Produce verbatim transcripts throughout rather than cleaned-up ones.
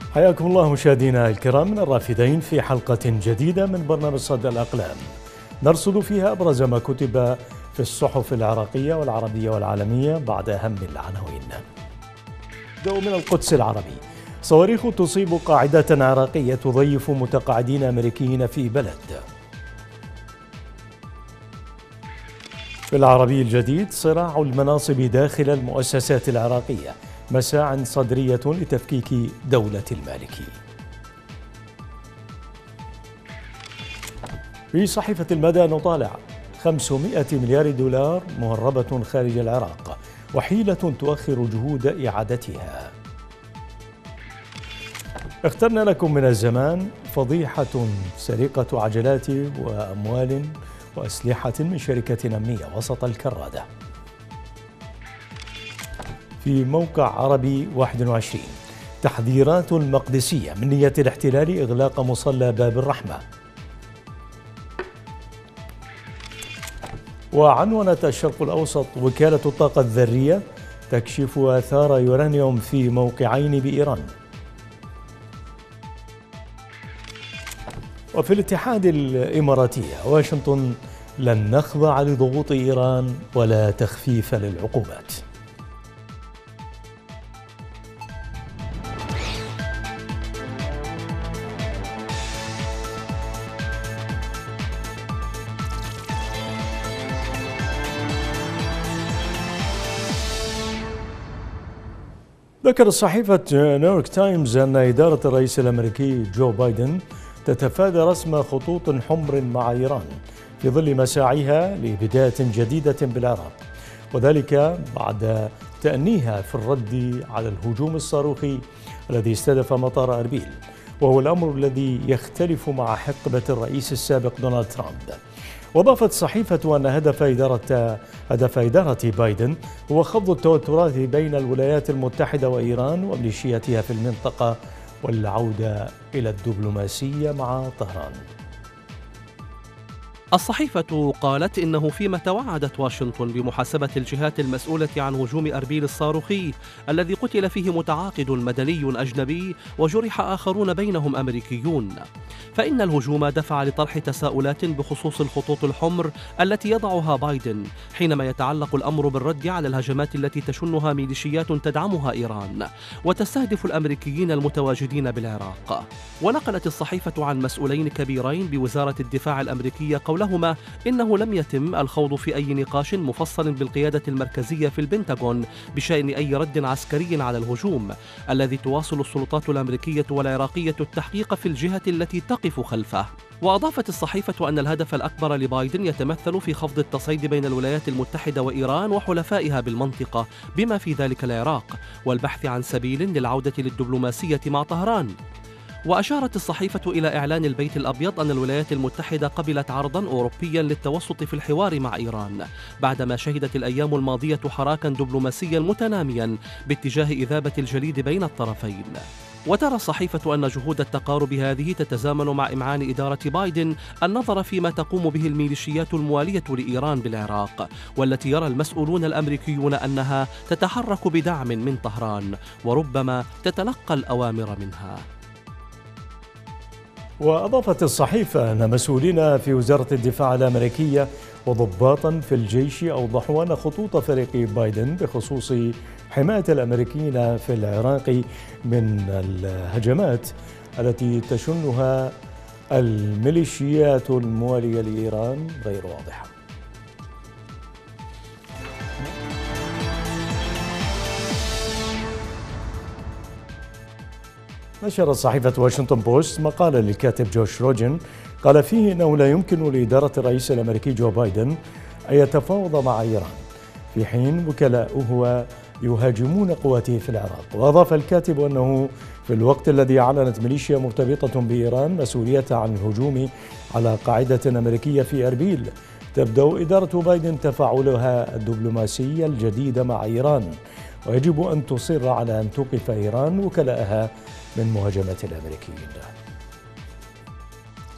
حياكم الله مشاهدينا الكرام من الرافدين في حلقة جديدة من برنامج صدى الأقلام، نرصد فيها أبرز ما كتب في الصحف العراقية والعربية والعالمية بعد أهم العناوين. نبدأ من القدس العربي. صواريخ تصيب قاعدة عراقية تضيف متقاعدين أمريكيين في بلد. في العربي الجديد، صراع المناصب داخل المؤسسات العراقية، مساع صدرية لتفكيك دولة المالكي. في صحيفة المدى نطالع خمسمائة مليار دولار مهربة خارج العراق، وحيلة تؤخر جهود إعادتها. اخترنا لكم من الزمان فضيحة سرقة عجلات وأموال وأسلحة من شركة أمنية وسط الكرادة. في موقع عربي واحد وعشرين، تحذيرات المقدسية من نية الاحتلال إغلاق مصلى باب الرحمة. وعنونت الشرق الأوسط وكالة الطاقة الذرية تكشف آثار يورانيوم في موقعين بإيران. وفي الاتحاد الإماراتي، واشنطن لن نخضع لضغوط إيران ولا تخفيف للعقوبات. ذكرت صحيفة نيويورك تايمز أن إدارة الرئيس الأمريكي جو بايدن تتفادى رسم خطوط حمر مع إيران في ظل مساعيها لبداية جديدة بالعراق، وذلك بعد تأنيها في الرد على الهجوم الصاروخي الذي استهدف مطار أربيل، وهو الأمر الذي يختلف مع حقبة الرئيس السابق دونالد ترامب. وأضافت الصحيفة أن هدف إدارة هدف إدارة بايدن هو خفض التوترات بين الولايات المتحدة وإيران وميليشياتها في المنطقة والعودة إلى الدبلوماسية مع طهران. الصحيفة قالت إنه فيما توعدت واشنطن بمحاسبة الجهات المسؤولة عن هجوم أربيل الصاروخي الذي قتل فيه متعاقد مدني أجنبي وجرح آخرون بينهم أمريكيون، فإن الهجوم دفع لطرح تساؤلات بخصوص الخطوط الحمر التي يضعها بايدن حينما يتعلق الأمر بالرد على الهجمات التي تشنها ميليشيات تدعمها إيران وتستهدف الأمريكيين المتواجدين بالعراق. ونقلت الصحيفة عن مسؤولين كبيرين بوزارة الدفاع الأمريكية قولهما إنه لم يتم الخوض في أي نقاش مفصل بالقيادة المركزية في البنتاغون بشأن أي رد عسكري على الهجوم الذي تواصل السلطات الأمريكية والعراقية التحقيق في الجهة التي تقف خلفه. وأضافت الصحيفة أن الهدف الأكبر لبايدن يتمثل في خفض التصعيد بين الولايات المتحدة وإيران وحلفائها بالمنطقة بما في ذلك العراق، والبحث عن سبيل للعودة للدبلوماسية مع طهران. وأشارت الصحيفة إلى إعلان البيت الأبيض أن الولايات المتحدة قبلت عرضاً أوروبياً للتوسط في الحوار مع إيران بعدما شهدت الأيام الماضية حراكاً دبلوماسياً متنامياً باتجاه إذابة الجليد بين الطرفين. وترى الصحيفة أن جهود التقارب هذه تتزامن مع إمعان إدارة بايدن النظر فيما تقوم به الميليشيات الموالية لإيران بالعراق، والتي يرى المسؤولون الأمريكيون أنها تتحرك بدعم من طهران وربما تتلقى الأوامر منها. وأضافت الصحيفة أن مسؤولين في وزارة الدفاع الأمريكية وضباطا في الجيش أوضحوا أن خطوط فريق بايدن بخصوص حماية الأمريكيين في العراق من الهجمات التي تشنها الميليشيات الموالية لإيران غير واضحة. نشرت صحيفة واشنطن بوست مقالا للكاتب جوش روجن قال فيه إنه لا يمكن لإدارة الرئيس الأمريكي جو بايدن أن يتفاوض مع إيران في حين وكلاؤه يهاجمون قواته في العراق. وأضاف الكاتب أنه في الوقت الذي أعلنت ميليشيا مرتبطة بإيران مسؤوليتها عن الهجوم على قاعدة أمريكية في أربيل، تبدأ إدارة بايدن تفاعلها الدبلوماسي الجديد مع إيران، ويجب أن تصر على أن توقف إيران وكلاءها من مهاجمة الأمريكيين.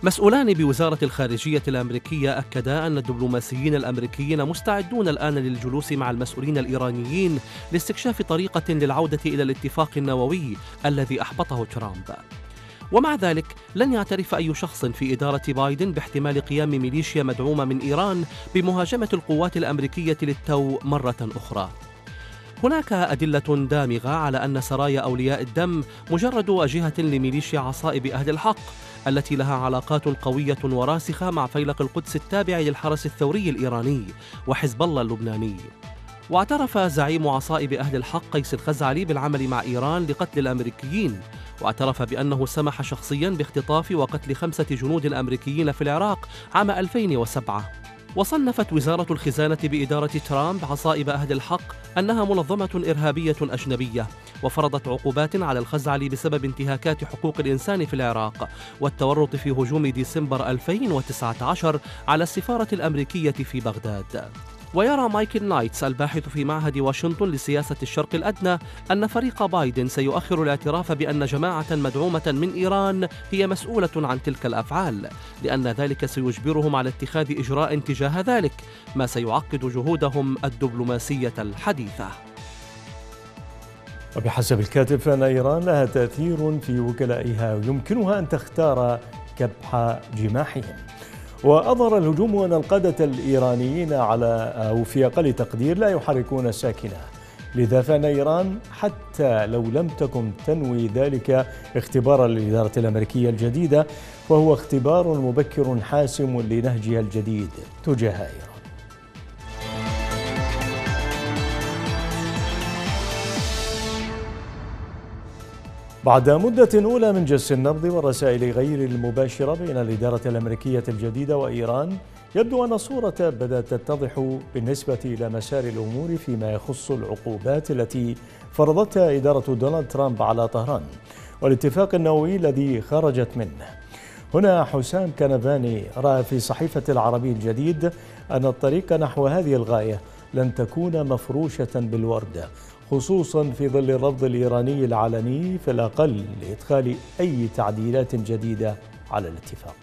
مسؤولان بوزارة الخارجية الأمريكية أكدا أن الدبلوماسيين الأمريكيين مستعدون الآن للجلوس مع المسؤولين الإيرانيين لاستكشاف طريقة للعودة إلى الاتفاق النووي الذي أحبطه ترامب. ومع ذلك لن يعترف أي شخص في إدارة بايدن باحتمال قيام ميليشيا مدعومة من إيران بمهاجمة القوات الأمريكية للتو مرة أخرى. هناك أدلة دامغة على أن سرايا أولياء الدم مجرد واجهة لميليشيا عصائب أهل الحق التي لها علاقات قوية وراسخة مع فيلق القدس التابع للحرس الثوري الإيراني وحزب الله اللبناني. واعترف زعيم عصائب أهل الحق قيس الخزعلي بالعمل مع إيران لقتل الأمريكيين، واعترف بأنه سمح شخصياً باختطاف وقتل خمسة جنود أمريكيين في العراق عام ألفين وسبعة. وصنفت وزارة الخزانة بإدارة ترامب عصائب أهل الحق أنها منظمة إرهابية أجنبية، وفرضت عقوبات على الخزعلي بسبب انتهاكات حقوق الإنسان في العراق والتورط في هجوم ديسمبر ألفين وتسعة عشر على السفارة الأمريكية في بغداد. ويرى مايكل نايتس الباحث في معهد واشنطن لسياسة الشرق الأدنى أن فريق بايدن سيؤخر الاعتراف بأن جماعة مدعومة من إيران هي مسؤولة عن تلك الأفعال، لأن ذلك سيجبرهم على اتخاذ إجراء تجاه ذلك، ما سيعقد جهودهم الدبلوماسية الحديثة. وبحسب الكاتب فإن إيران لها تأثير في وكلائها ويمكنها أن تختار كبح جماحهم. وأظهر الهجوم أن القادة الإيرانيين على أو في أقل تقدير لا يحركون ساكنة، لذا فإن إيران حتى لو لم تكن تنوي ذلك اختبارا للإدارة الأمريكية الجديدة فهو اختبار مبكر حاسم لنهجها الجديد تجاه إيران. بعد مدة أولى من جس النبض والرسائل غير المباشرة بين الإدارة الأمريكية الجديدة وإيران، يبدو أن الصورة بدأت تتضح بالنسبة إلى مسار الأمور فيما يخص العقوبات التي فرضتها إدارة دونالد ترامب على طهران والاتفاق النووي الذي خرجت منه. هنا حسام كنفاني رأى في صحيفة العربي الجديد أن الطريق نحو هذه الغاية لن تكون مفروشة بالورد، خصوصا في ظل الرفض الإيراني العلني في الأقل لإدخال أي تعديلات جديدة على الاتفاق.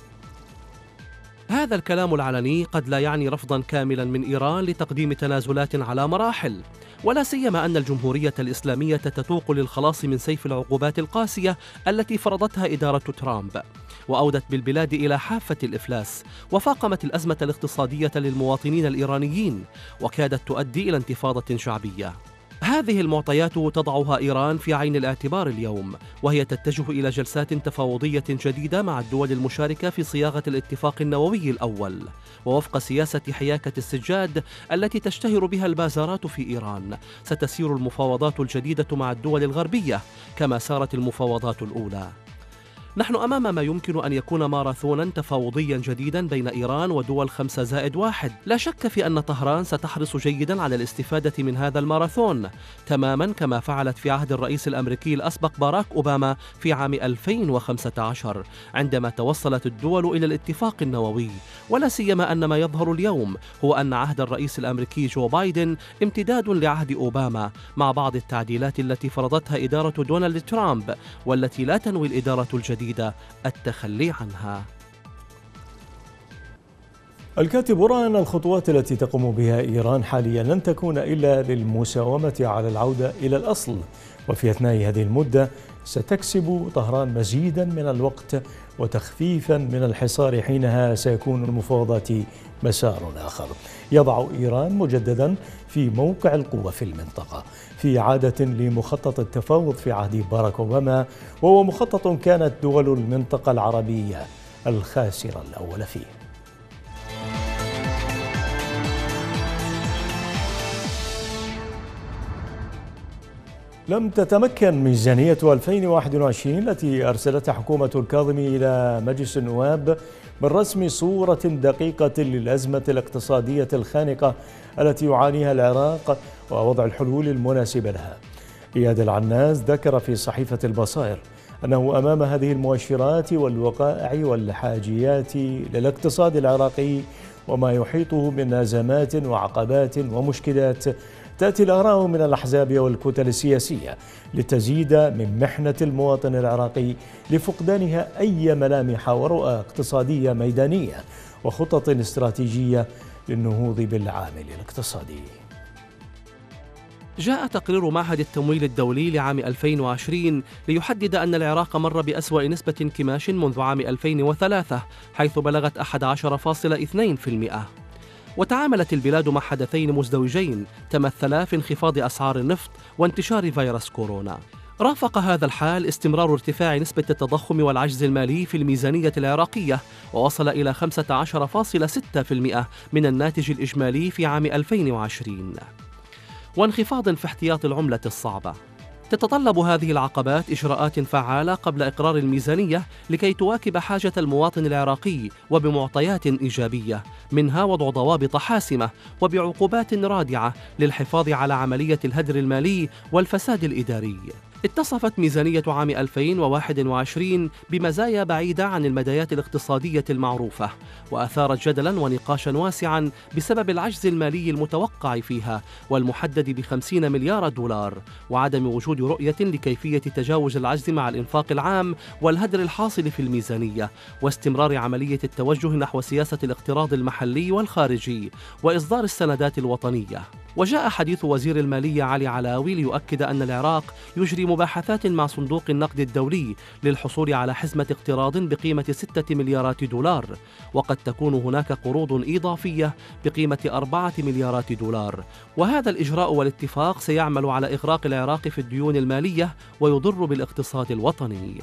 هذا الكلام العلني قد لا يعني رفضا كاملا من إيران لتقديم تنازلات على مراحل، ولا سيما أن الجمهورية الإسلامية تتوق للخلاص من سيف العقوبات القاسية التي فرضتها إدارة ترامب، وأودت بالبلاد إلى حافة الإفلاس، وفاقمت الأزمة الاقتصادية للمواطنين الإيرانيين، وكادت تؤدي إلى انتفاضة شعبية. هذه المعطيات تضعها إيران في عين الاعتبار اليوم، وهي تتجه إلى جلسات تفاوضية جديدة مع الدول المشاركة في صياغة الاتفاق النووي الأول، ووفق سياسة حياكة السجاد التي تشتهر بها البازارات في إيران، ستسير المفاوضات الجديدة مع الدول الغربية كما سارت المفاوضات الأولى. نحن أمام ما يمكن أن يكون ماراثونا تفاوضيا جديدا بين إيران ودول خمسة زائد واحد. لا شك في أن طهران ستحرص جيدا على الاستفادة من هذا الماراثون، تماما كما فعلت في عهد الرئيس الأمريكي الأسبق باراك أوباما في عام ألفين وخمسة عشر عندما توصلت الدول إلى الاتفاق النووي. ولا سيما أن ما يظهر اليوم هو أن عهد الرئيس الأمريكي جو بايدن امتداد لعهد أوباما، مع بعض التعديلات التي فرضتها إدارة دونالد ترامب والتي لا تنوي الإدارة الجديدة التخلي عنها. الكاتب رأى أن الخطوات التي تقوم بها إيران حاليا لن تكون إلا للمساومة على العودة إلى الأصل، وفي أثناء هذه المدة ستكسب طهران مزيدا من الوقت وتخفيفا من الحصار، حينها سيكون المفاوضات مسار آخر يضع إيران مجددا في موقع القوة في المنطقة، في إعادة لمخطط التفاوض في عهد باراك أوباما، وهو مخطط كانت دول المنطقة العربية الخاسرة الأول فيه. لم تتمكن ميزانية ألفين وواحد وعشرين التي أرسلتها حكومة الكاظمي إلى مجلس النواب من رسم صورة دقيقة للأزمة الاقتصادية الخانقة التي يعانيها العراق ووضع الحلول المناسبة لها. إياد العناز ذكر في صحيفة البصائر أنه أمام هذه المؤشرات والوقائع والحاجيات للاقتصاد العراقي وما يحيطه من أزمات وعقبات ومشكلات، تأتي الآراء من الأحزاب والكتل السياسية لتزيد من محنة المواطن العراقي لفقدانها أي ملامح ورؤى اقتصادية ميدانية وخطط استراتيجية للنهوض بالعامل الاقتصادي. جاء تقرير معهد التمويل الدولي لعام ألفين وعشرين ليحدد أن العراق مر بأسوأ نسبة انكماش منذ عام ألفين وثلاثة، حيث بلغت أحد عشر فاصلة اثنين بالمئة. وتعاملت البلاد مع حدثين مزدوجين تمثلا في انخفاض أسعار النفط وانتشار فيروس كورونا. رافق هذا الحال استمرار ارتفاع نسبة التضخم والعجز المالي في الميزانية العراقية، ووصل إلى خمسة عشر فاصلة ستة بالمئة من الناتج الإجمالي في عام ألفين وعشرين، وانخفاض في احتياطي العملة الصعبة. تتطلب هذه العقبات إجراءات فعالة قبل إقرار الميزانية لكي تواكب حاجة المواطن العراقي وبمعطيات إيجابية، منها وضع ضوابط حاسمة وبعقوبات رادعة للحفاظ على عملية الهدر المالي والفساد الإداري. اتصفت ميزانية عام ألفين وواحد وعشرين بمزايا بعيدة عن المدايات الاقتصادية المعروفة، وأثارت جدلا ونقاشا واسعا بسبب العجز المالي المتوقع فيها والمحدد بخمسين مليار دولار، وعدم وجود رؤية لكيفية تجاوز العجز مع الإنفاق العام والهدر الحاصل في الميزانية، واستمرار عملية التوجه نحو سياسة الاقتراض المحلي والخارجي وإصدار السندات الوطنية. وجاء حديث وزير المالية علي علاوي ليؤكد أن العراق يجري مباحثات مع صندوق النقد الدولي للحصول على حزمة اقتراض بقيمة ستة مليارات دولار، وقد تكون هناك قروض إضافية بقيمة أربعة مليارات دولار، وهذا الإجراء والاتفاق سيعمل على إغراق العراق في الديون المالية ويضر بالاقتصاد الوطني.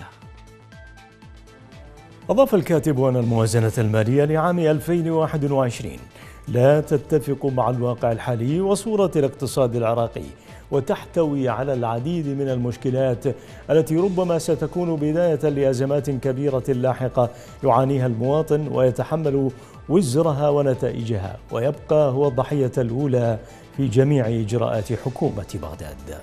أضاف الكاتب أن الموازنة المالية لعام ألفين وواحد وعشرين لا تتفق مع الواقع الحالي وصورة الاقتصاد العراقي، وتحتوي على العديد من المشكلات التي ربما ستكون بداية لأزمات كبيرة لاحقة يعانيها المواطن ويتحمل وزرها ونتائجها، ويبقى هو الضحية الأولى في جميع إجراءات حكومة بغداد.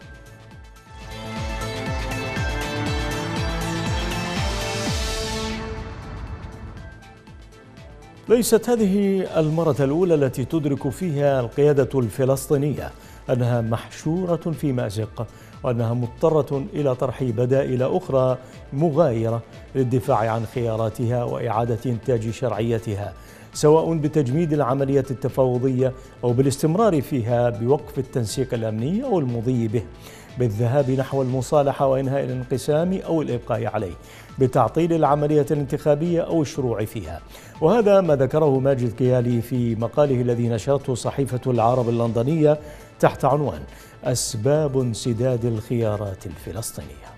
ليست هذه المرة الأولى التي تدرك فيها القيادة الفلسطينية أنها محشورة في مأزق، وأنها مضطرة إلى طرح بدائل أخرى مغايرة للدفاع عن خياراتها وإعادة إنتاج شرعيتها، سواء بتجميد العملية التفاوضية أو بالاستمرار فيها بوقف التنسيق الأمني أو المضي به، بالذهاب نحو المصالحة وإنهاء الانقسام أو الإبقاء عليه، بتعطيل العملية الانتخابية أو الشروع فيها. وهذا ما ذكره ماجد كيالي في مقاله الذي نشرته صحيفة العرب اللندنية تحت عنوان أسباب انسداد الخيارات الفلسطينية.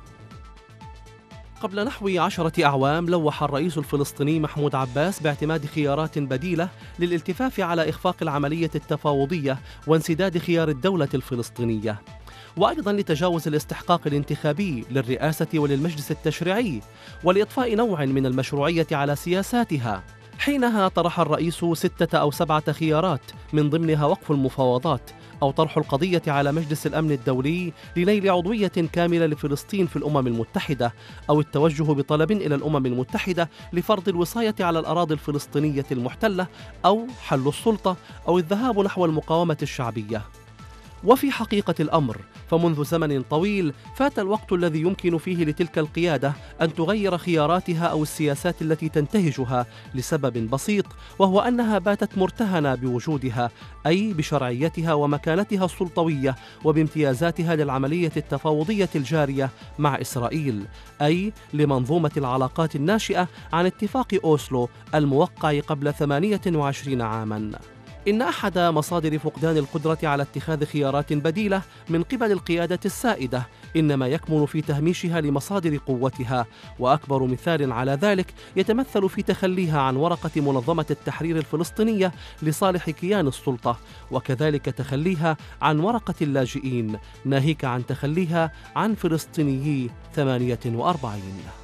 قبل نحو عشرة أعوام لوح الرئيس الفلسطيني محمود عباس باعتماد خيارات بديلة للالتفاف على إخفاق العملية التفاوضية وانسداد خيار الدولة الفلسطينية، وأيضا لتجاوز الاستحقاق الانتخابي للرئاسة وللمجلس التشريعي ولإضفاء نوع من المشروعية على سياساتها. حينها طرح الرئيس ستة أو سبعة خيارات من ضمنها وقف المفاوضات أو طرح القضية على مجلس الأمن الدولي لنيل عضوية كاملة لفلسطين في الأمم المتحدة، أو التوجه بطلب إلى الأمم المتحدة لفرض الوصاية على الأراضي الفلسطينية المحتلة، أو حل السلطة، أو الذهاب نحو المقاومة الشعبية. وفي حقيقة الأمر فمنذ زمن طويل فات الوقت الذي يمكن فيه لتلك القيادة أن تغير خياراتها أو السياسات التي تنتهجها لسبب بسيط، وهو أنها باتت مرتهنة بوجودها، أي بشرعيتها ومكانتها السلطوية وبامتيازاتها للعملية التفاوضية الجارية مع إسرائيل، أي لمنظومة العلاقات الناشئة عن اتفاق أوسلو الموقع قبل ثمانية وعشرين عاماً. إن أحد مصادر فقدان القدرة على اتخاذ خيارات بديلة من قبل القيادة السائدة إنما يكمن في تهميشها لمصادر قوتها، وأكبر مثال على ذلك يتمثل في تخليها عن ورقة منظمة التحرير الفلسطينية لصالح كيان السلطة، وكذلك تخليها عن ورقة اللاجئين، ناهيك عن تخليها عن فلسطينيي ثمانية وأربعين.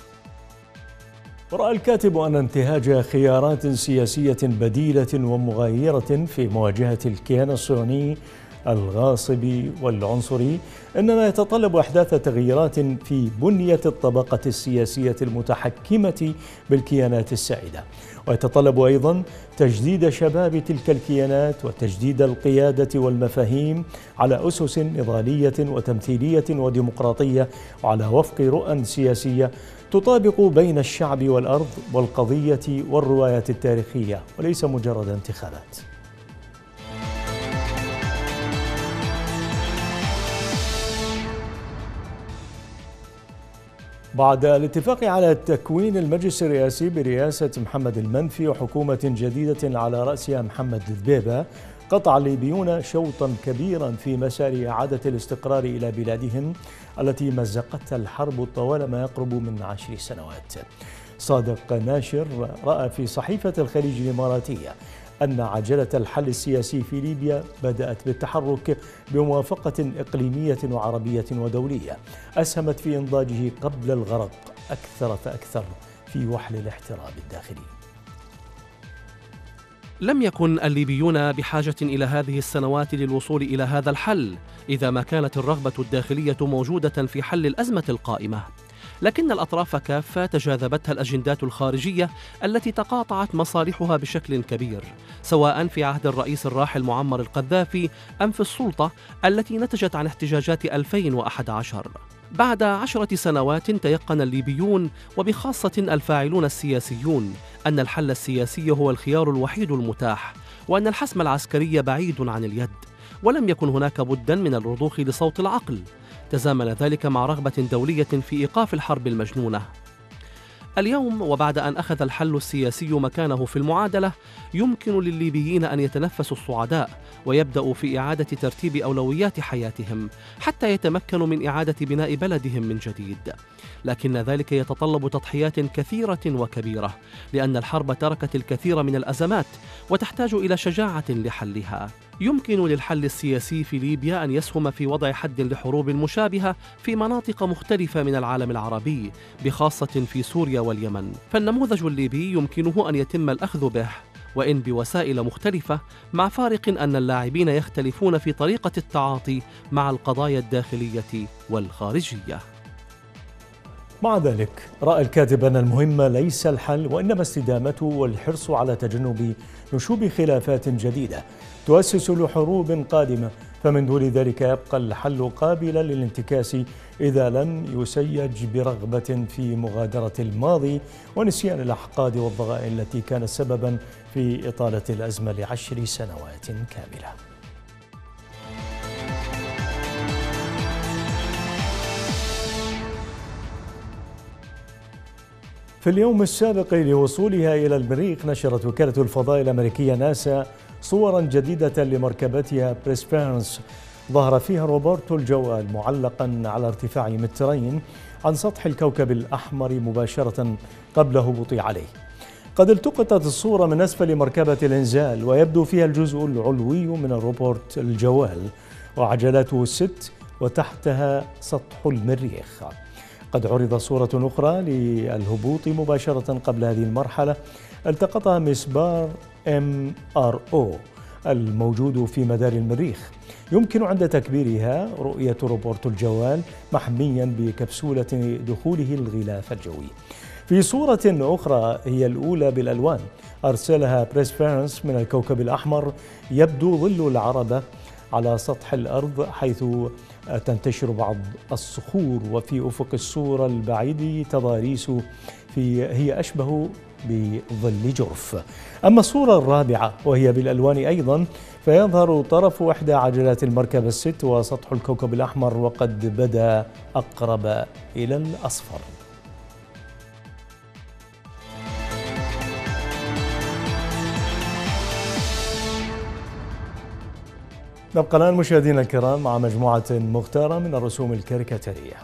ورأى الكاتب أن انتهاج خيارات سياسية بديلة ومغايرة في مواجهة الكيان الصهيوني الغاصب والعنصري إنما يتطلب إحداث تغييرات في بنية الطبقة السياسية المتحكمة بالكيانات السائدة، ويتطلب أيضا تجديد شباب تلك الكيانات وتجديد القيادة والمفاهيم على أسس نضالية وتمثيلية وديمقراطية، وعلى وفق رؤى سياسية تطابق بين الشعب والأرض والقضية والرواية التاريخية، وليس مجرد انتخابات. بعد الاتفاق على تكوين المجلس الرئاسي برئاسة محمد المنفي وحكومة جديدة على رأسها محمد الذبيبة، قطع الليبيون شوطا كبيرا في مسار إعادة الاستقرار إلى بلادهم التي مزقتها الحرب طوال ما يقرب من عشر سنوات. صادق ناشر رأى في صحيفة الخليج الإماراتية أن عجلة الحل السياسي في ليبيا بدأت بالتحرك بموافقة إقليمية وعربية ودولية أسهمت في إنضاجه قبل الغرق أكثر فأكثر في وحل الاحتراب الداخلي. لم يكن الليبيون بحاجة إلى هذه السنوات للوصول إلى هذا الحل إذا ما كانت الرغبة الداخلية موجودة في حل الأزمة القائمة، لكن الأطراف كافة تجاذبتها الأجندات الخارجية التي تقاطعت مصالحها بشكل كبير، سواء في عهد الرئيس الراحل معمر القذافي أم في السلطة التي نتجت عن احتجاجات ألفين وأحد عشر. بعد عشرة سنوات تيقن الليبيون وبخاصة الفاعلون السياسيون أن الحل السياسي هو الخيار الوحيد المتاح، وأن الحسم العسكري بعيد عن اليد، ولم يكن هناك بدا من الرضوخ لصوت العقل. تزامن ذلك مع رغبة دولية في إيقاف الحرب المجنونة. اليوم وبعد أن أخذ الحل السياسي مكانه في المعادلة، يمكن للليبيين أن يتنفسوا الصعداء ويبدأوا في إعادة ترتيب أولويات حياتهم حتى يتمكنوا من إعادة بناء بلدهم من جديد، لكن ذلك يتطلب تضحيات كثيرة وكبيرة، لأن الحرب تركت الكثير من الأزمات وتحتاج إلى شجاعة لحلها. يمكن للحل السياسي في ليبيا أن يسهم في وضع حد لحروب مشابهة في مناطق مختلفة من العالم العربي، بخاصة في سوريا واليمن، فالنموذج الليبي يمكنه أن يتم الأخذ به، وإن بوسائل مختلفة، مع فارق أن اللاعبين يختلفون في طريقة التعاطي مع القضايا الداخلية والخارجية. مع ذلك رأى الكاتب أن المهم ليس الحل وإنما استدامته والحرص على تجنب نشوب خلافات جديدة تؤسس لحروب قادمة، فمن دون ذلك يبقى الحل قابلا للانتكاس إذا لم يسيج برغبة في مغادرة الماضي ونسيان الأحقاد والضغائن التي كانت سببا في إطالة الأزمة لعشر سنوات كاملة. في اليوم السابق لوصولها إلى المريخ، نشرت وكالة الفضاء الأمريكية ناسا صورا جديدة لمركبتها بريسبيرنس ظهر فيها روبرتو الجوال معلقا على ارتفاع مترين عن سطح الكوكب الأحمر مباشرة قبل هبوطه عليه. قد التقطت الصورة من أسفل مركبة الإنزال ويبدو فيها الجزء العلوي من الروبوت الجوال وعجلاته الست وتحتها سطح المريخ. قد عرض صورة أخرى للهبوط مباشرة قبل هذه المرحلة التقطها مسبار إم آر أو الموجود في مدار المريخ. يمكن عند تكبيرها رؤية روبوت الجوال محميا بكبسولة دخوله الغلاف الجوي. في صورة أخرى هي الأولى بالألوان أرسلها بريسبيرنس من الكوكب الأحمر، يبدو ظل العربة على سطح الأرض حيث تنتشر بعض الصخور، وفي أفق الصورة البعيد تضاريس في هي أشبه بظل جرف. أما الصورة الرابعة وهي بالألوان أيضا فيظهر طرف إحدى عجلات المركبة الست وسطح الكوكب الأحمر وقد بدا أقرب إلى الأصفر. نبقى الآن مشاهدينا الكرام مع مجموعة مختارة من الرسوم الكاريكاتيرية.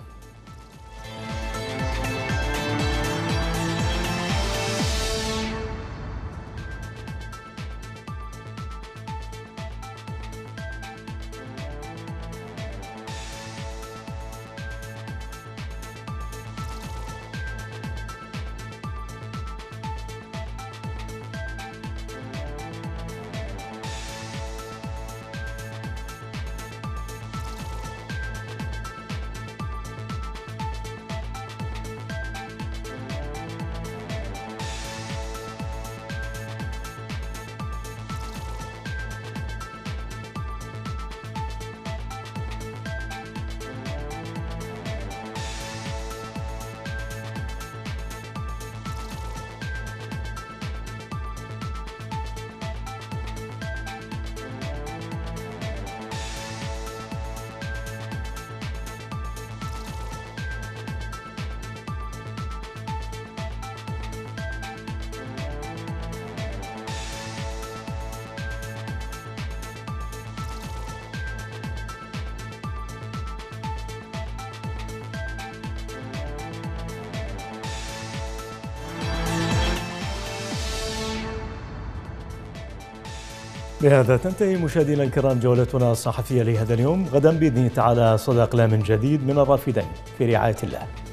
بهذا تنتهي مشاهدينا الكرام جولتنا الصحفية لهذا اليوم. غدا بإذن تعالى صدى أقلام جديد من الرافدين، في رعاية الله.